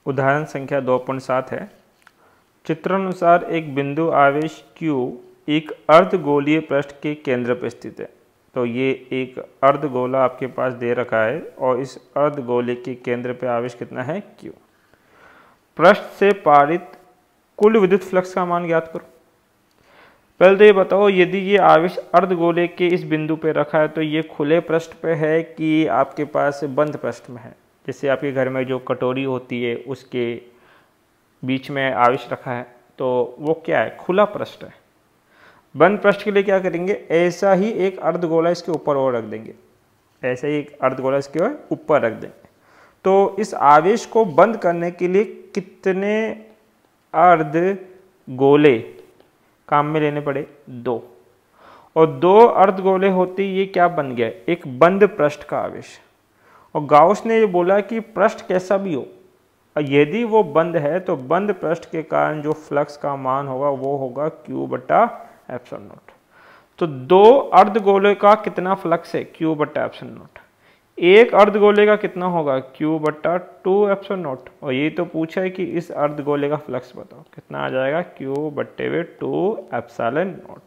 उदाहरण संख्या 2.7 है। चित्रानुसार एक बिंदु आवेश Q एक अर्धगोलीय पृष्ठ के केंद्र पर स्थित है। तो ये एक अर्धगोला आपके पास दे रखा है और इस अर्धगोले के केंद्र पे आवेश कितना है Q। पृष्ठ से पारित कुल विद्युत फ्लक्स का मान ज्ञात करो। पहले तो ये बताओ, यदि ये आवेश अर्धगोले के इस बिंदु पे रखा है तो ये खुले पृष्ठ पे है कि आपके पास बंद पृष्ठ में है। जैसे आपके घर में जो कटोरी होती है उसके बीच में आवेश रखा है तो वो क्या है, खुला पृष्ठ है। बंद पृष्ठ के लिए क्या करेंगे, ऐसा ही एक अर्धगोला इसके ऊपर और रख देंगे, ऐसा ही एक अर्धगोला इसके ऊपर रख देंगे। तो इस आवेश को बंद करने के लिए कितने अर्धगोले काम में लेने पड़े, 2। और 2 अर्धगोले होते ये क्या बन गया, एक बंद पृष्ठ का आवेश। और गाउस ने ये बोला कि पृष्ठ कैसा भी हो, यदि वो बंद है तो बंद पृष्ठ के कारण जो फ्लक्स का मान होगा वो होगा Q/ε0। तो 2 अर्धगोले का कितना फ्लक्स है, Q/ε0। एक अर्धगोले का कितना होगा, Q/2ε0। और ये तो पूछा है कि इस अर्धगोले का फ्लक्स बताओ, कितना आ जाएगा, Q/2ε0।